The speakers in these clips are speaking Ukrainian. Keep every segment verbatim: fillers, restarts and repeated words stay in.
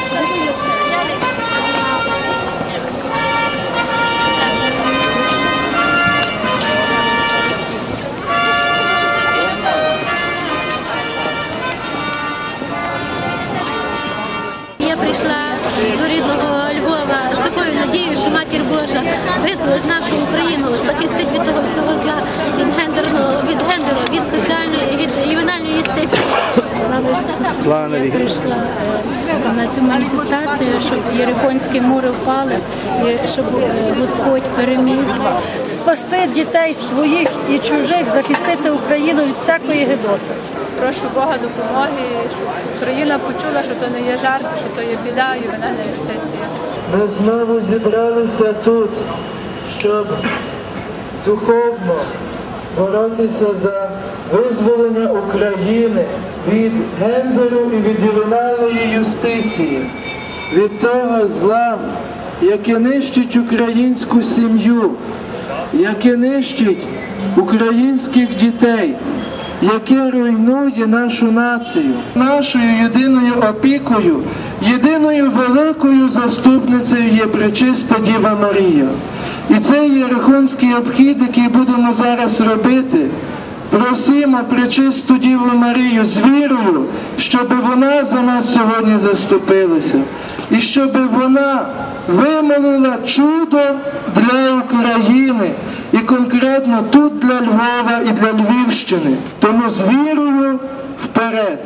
До рідного Львова з такою надією, що Матір Божа визволить нашу Україну, захистить від того всього зла, від гендерного, від гендеру, від соціальної, від ювенальної юстиції. Слава Ісусу Христу! Я прийшла на цю маніфестацію, щоб Єрихонські мури впали, і щоб Господь переміг. Спасти дітей своїх і чужих, захистити Україну від всякої гидоти. Прошу Бога допомоги, щоб Україна почула, що то не є жарт, що то є біда і ювенальна юстиція. Ми знову зібралися тут, щоб духовно боротися за визволення України від гендеру і від ювенальної юстиції, від того зла, яке нищить українську сім'ю, яке нищить українських дітей, яке руйнує нашу націю. Нашою єдиною опікою, єдиною великою заступницею є Пречиста Діва Марія. І цей єрихонський обхід, який будемо зараз робити, просимо Пречисту Діву Марію з вірою, щоб вона за нас сьогодні заступилася. І щоб вона вимолила чудо для України. І конкретно тут для Львова і для Львівщини. Тому з вірою вперед.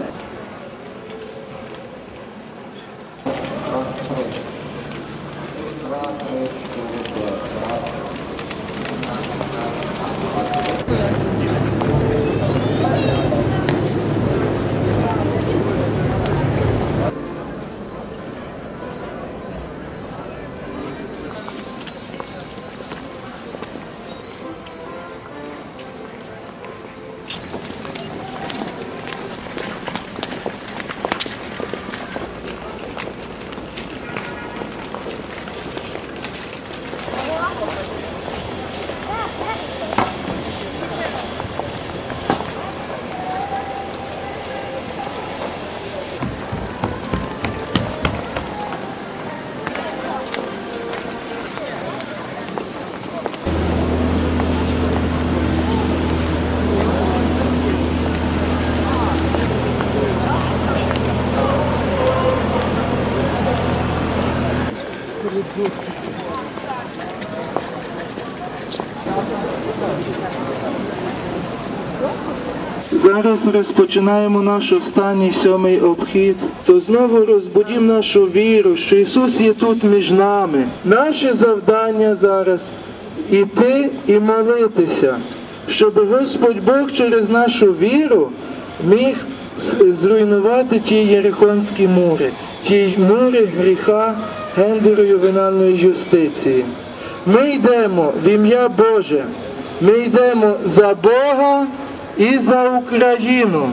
Зараз розпочинаємо наш останній сьомий обхід, то знову розбудімо нашу віру, що Ісус є тут між нами. Наше завдання зараз – іти і молитися, щоб Господь Бог через нашу віру міг зруйнувати ті єрихонські мури, ті мури гріха, гендеру, ювенальної юстиції. Ми йдемо в ім'я Боже, ми йдемо за Бога і за Україну.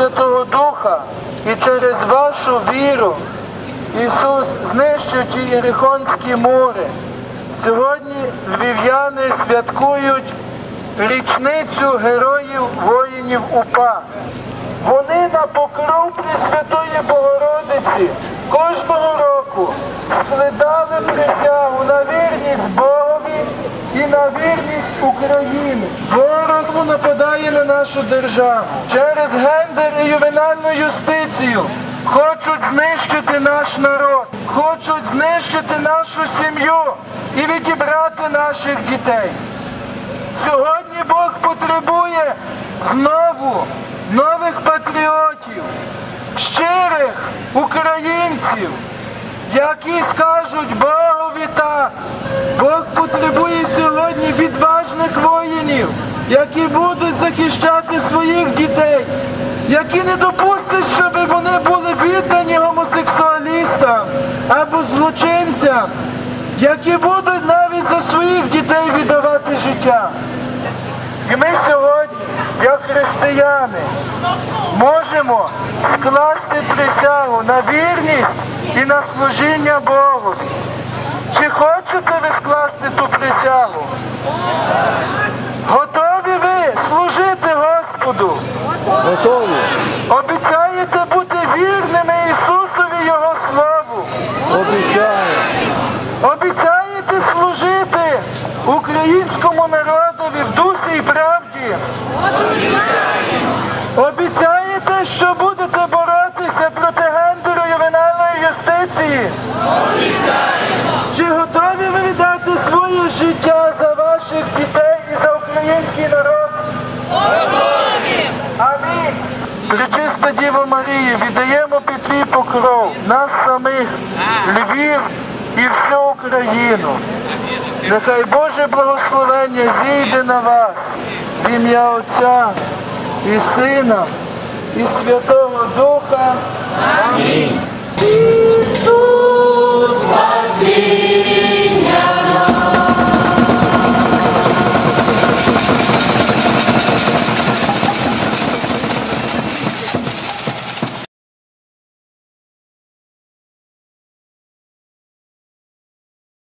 Святого Духа і через вашу віру Ісус знищив ті єрихонські мури. Сьогодні львів'яни святкують річницю героїв воїнів УПА. Вони на покров Пресвятої Богородиці кожного року складали присягу на вірність Богові і на вірність Україні. Ворог нападає на нашу державу. Через гендер і ювенальну юстицію хочуть знищити наш народ, хочуть знищити нашу сім'ю і відібрати наших дітей. Сьогодні Бог потребує знову нових патріотів, щирих українців, які скажуть Богові так. Бог потребує сьогодні відважних воїнів, які будуть захищати своїх дітей, які не допустять, щоб вони були віддані гомосексуалістам або злочинцям, які будуть навіть за своїх дітей віддавати життя. І ми сьогодні, як християни, можемо скласти присягу на вірність і на служіння Богу. Чи хочете ви скласти ту присягу? Готові ви служити Господу? Готові. Обіцяєте бути вірними Ісусові Його Слову? Обіцяю. Обіцяєте служити українському народові в дусі і правді? Обіцяєте, що будете боротися проти гендеру і ювенальної юстиції? Чи готові ви віддати своє життя за ваших дітей і за український народ? Готові! Амінь! Пречиста Діво Марія, віддаємо під твій покров нас самих, Львів і всю Україну. Нехай Боже благословення зійде на вас в ім'я Отця і Сина і Святого Духа. Амінь. Ісус, спасіння.